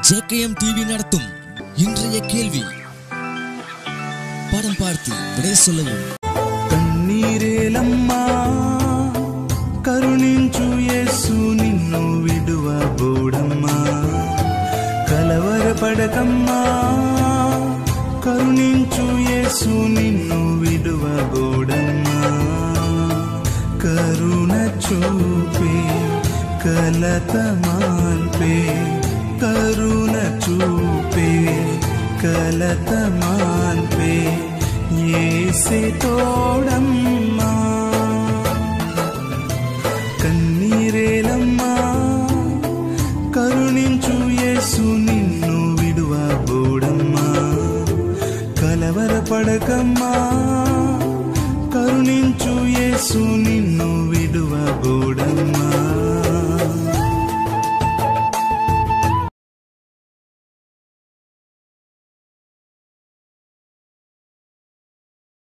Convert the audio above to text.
JKM TV நடத்தும் இன்றைய கேள்வி. படம் பார்த்து விடை சொல்லவும். కన్నీరేలమ్మా కరుణించు యేసు నిన్ను విడువబోడమ్మా, కలవరపడకమ్మా కరుణించు యేసు నిన్ను విడువబోడమ్మా, కరుణ చూపే కలత మాన్పే, కరుణ చూపే కలత మాన్పే యేసే తోడమ్మా. కన్నీరేలమ్మా కరుణించు యేసు నిన్ను విడువబోడమ్మా, కలవరపడకమ్మా